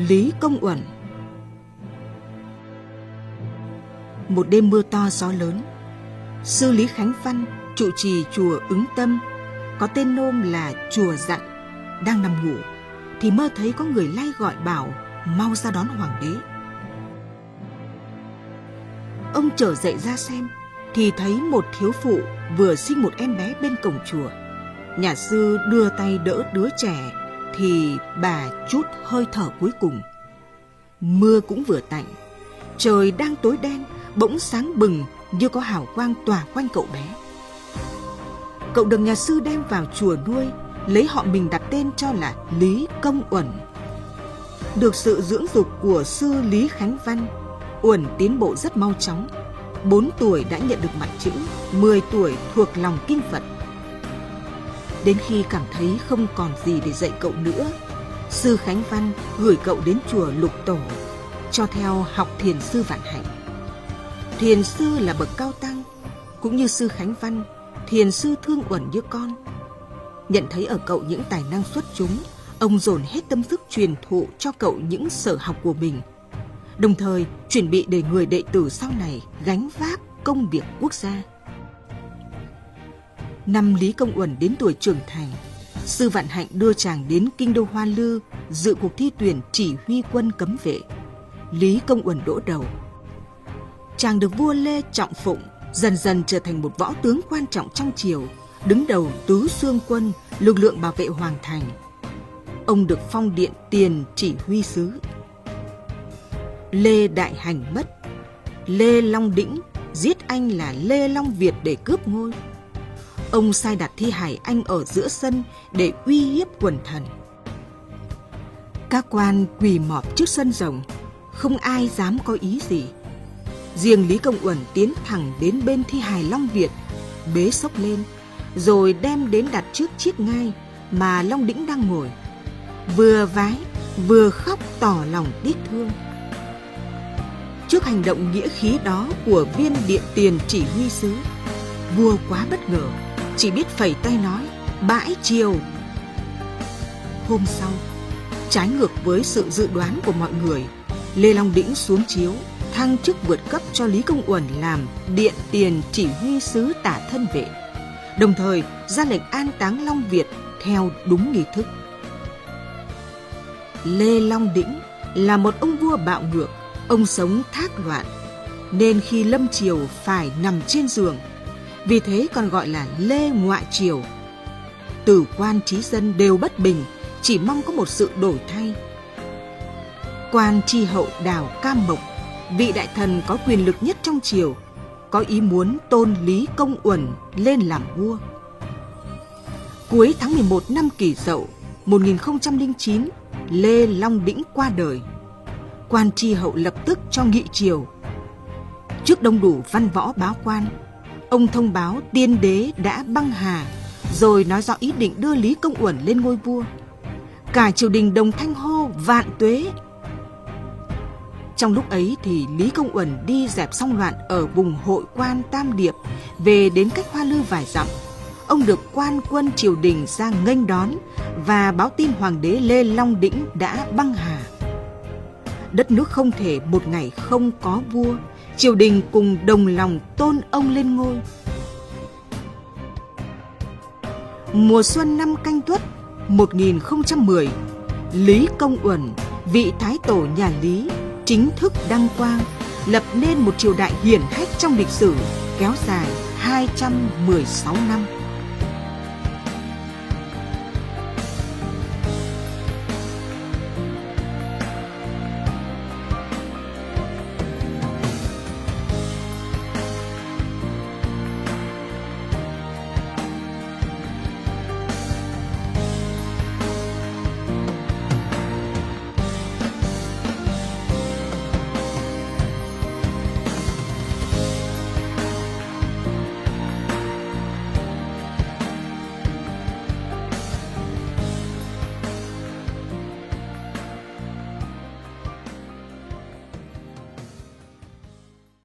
Lý Công Uẩn. Một đêm mưa to gió lớn, sư Lý Khánh Văn, trụ trì chùa Ứng Tâm, có tên nôm là chùa Dặn, đang nằm ngủ thì mơ thấy có người lay gọi bảo mau ra đón hoàng đế. Ông trở dậy ra xem thì thấy một thiếu phụ vừa sinh một em bé bên cổng chùa. Nhà sư đưa tay đỡ đứa trẻ thì bà trút hơi thở cuối cùng. Mưa cũng vừa tạnh, trời đang tối đen, bỗng sáng bừng như có hào quang tỏa quanh cậu bé. Cậu được nhà sư đem vào chùa nuôi, lấy họ mình đặt tên cho là Lý Công Uẩn. Được sự dưỡng dục của sư Lý Khánh Văn, Uẩn tiến bộ rất mau chóng. 4 tuổi đã nhận được mặt chữ, 10 tuổi thuộc lòng kinh Phật. Đến khi cảm thấy không còn gì để dạy cậu nữa, sư Khánh Văn gửi cậu đến chùa Lục Tổ, cho theo học thiền sư Vạn Hạnh. Thiền sư là bậc cao tăng, cũng như sư Khánh Văn, thiền sư thương Uẩn như con. Nhận thấy ở cậu những tài năng xuất chúng, ông dồn hết tâm sức truyền thụ cho cậu những sở học của mình, đồng thời chuẩn bị để người đệ tử sau này gánh vác công việc quốc gia. Năm Lý Công Uẩn đến tuổi trưởng thành, sư Vạn Hạnh đưa chàng đến kinh đô Hoa Lư dự cuộc thi tuyển chỉ huy quân cấm vệ. Lý Công Uẩn đỗ đầu. Chàng được vua Lê trọng phụng, dần dần trở thành một võ tướng quan trọng trong triều, đứng đầu tứ xương quân, lực lượng bảo vệ hoàng thành. Ông được phong điện tiền chỉ huy sứ. Lê Đại Hành mất, Lê Long Đĩnh giết anh là Lê Long Việt để cướp ngôi. Ông sai đặt thi hài anh ở giữa sân để uy hiếp quần thần. Các quan quỳ mọp trước sân rồng, không ai dám có ý gì. Riêng Lý Công Uẩn tiến thẳng đến bên thi hài Long Việt, bế xốc lên, rồi đem đến đặt trước chiếc ngai mà Long Đĩnh đang ngồi. Vừa vái, vừa khóc tỏ lòng tiếc thương. Trước hành động nghĩa khí đó của viên điện tiền chỉ huy sứ, vua quá bất ngờ, chỉ biết phẩy tay nói bãi triều. Hôm sau, trái ngược với sự dự đoán của mọi người, Lê Long Đĩnh xuống chiếu, thăng chức vượt cấp cho Lý Công Uẩn làm điện tiền chỉ huy sứ tả thân vệ, đồng thời ra lệnh an táng Long Việt theo đúng nghi thức. Lê Long Đĩnh là một ông vua bạo ngược, ông sống thác loạn, nên khi lâm triều phải nằm trên giường, vì thế còn gọi là Lê Ngoại Triều. Tử quan trí dân đều bất bình, chỉ mong có một sự đổi thay. Quan tri hậu Đào Cam Mộc, vị đại thần có quyền lực nhất trong triều, có ý muốn tôn Lý Công Uẩn lên làm vua. Cuối tháng 11 năm Kỷ Dậu 1009, Lê Long Đĩnh qua đời. Quan tri hậu lập tức cho nghị triều. Trước đông đủ văn võ báo quan, ông thông báo tiên đế đã băng hà, rồi nói rõ ý định đưa Lý Công Uẩn lên ngôi vua. Cả triều đình đồng thanh hô vạn tuế. Trong lúc ấy thì Lý Công Uẩn đi dẹp xong loạn ở vùng Hội Quan Tam Điệp, về đến cách Hoa Lư vài dặm. Ông được quan quân triều đình ra nghênh đón và báo tin hoàng đế Lê Long Đĩnh đã băng hà. Đất nước không thể một ngày không có vua, triều đình cùng đồng lòng tôn ông lên ngôi. Mùa xuân năm Canh Tuất 1010, Lý Công Uẩn, vị thái tổ nhà Lý, chính thức đăng quang, lập nên một triều đại hiển hách trong lịch sử, kéo dài 216 năm.